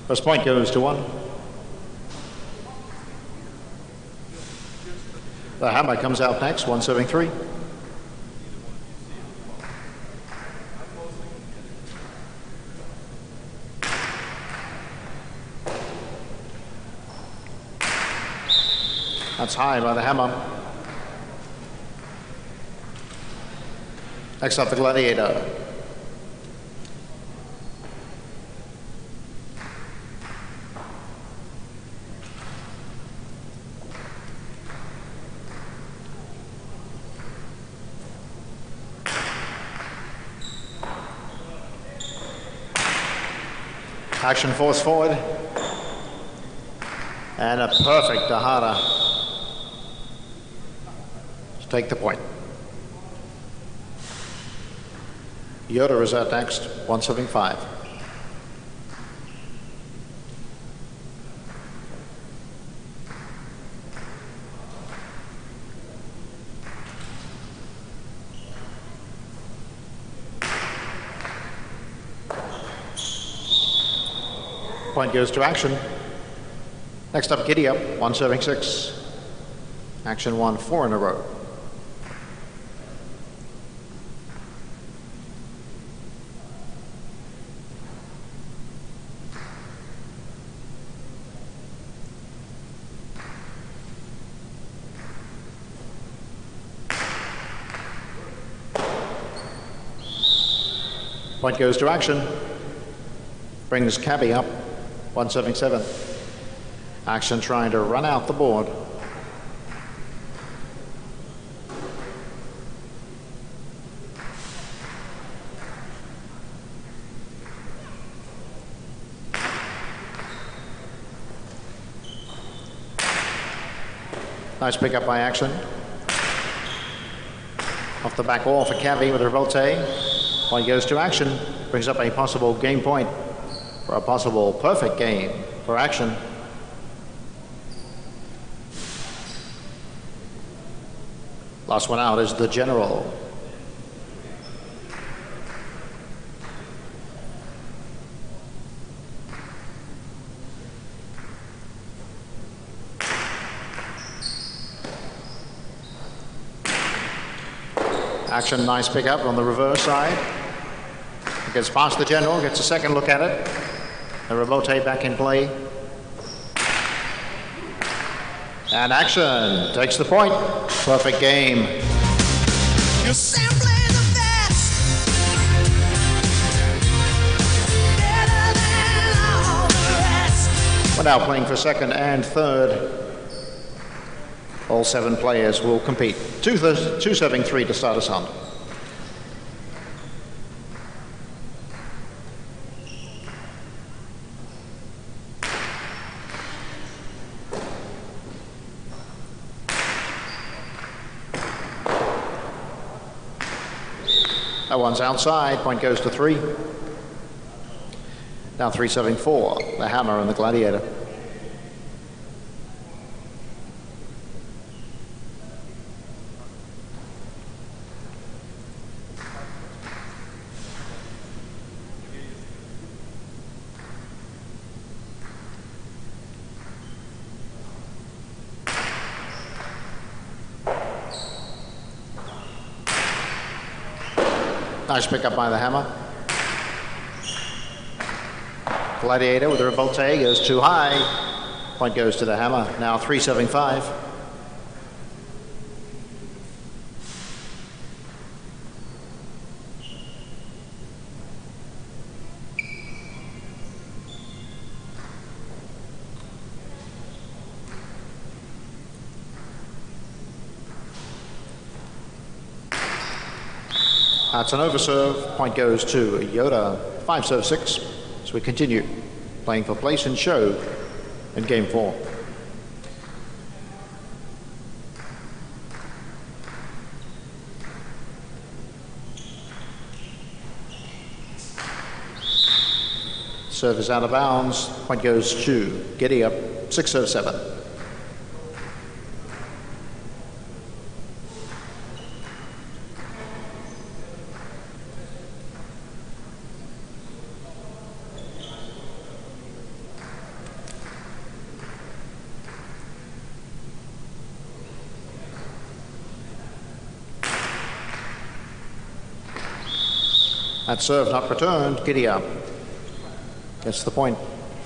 First point goes to 1. The hammer comes out next, 173. That's high by the hammer. Next up, the Gladiator. Action force forward. And a perfect Dahada to take the point. Yoda is out next, 175. Point goes to Action. Next up, Giddy Up, 176. Action won 4 in a row. Point goes to Action. Brings Cabby up, 177. Action trying to run out the board. Nice pickup by Action. Off the back wall for Cabby with a revolte. Point goes to Action. Brings up a possible game point for a possible perfect game for Action. Last one out is the General. Action, nice pickup on the reverse side. Gets past the General, gets a second look at it. The revolte back in play. And Action takes the point. Perfect game. You're simply the best. Better than all the rest. We're now playing for second and third. All 7 players will compete. 273 to start us on. That one's outside, point goes to 3. Now 374, the Hammer and the Gladiator. Nice pickup by the Hammer. Gladiator with a revolte goes too high. Point goes to the Hammer. Now 375. That's an overserve. Point goes to Yoda. 5-6. So we continue playing for place and show in game 4. Serve is out of bounds. Point goes to Giddy Up. 6-7. That serve not returned. Gidia gets the point.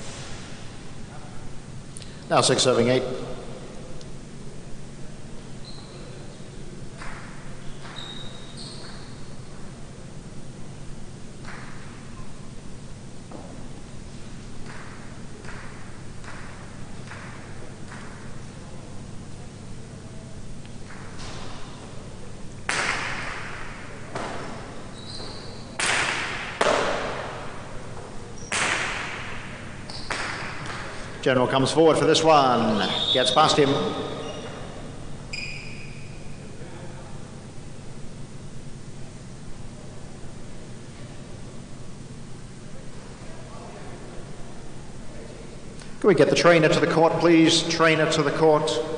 Now 6 serving 8. General comes forward for this one, gets past him. Can we get the trainer to the court, please? Trainer to the court.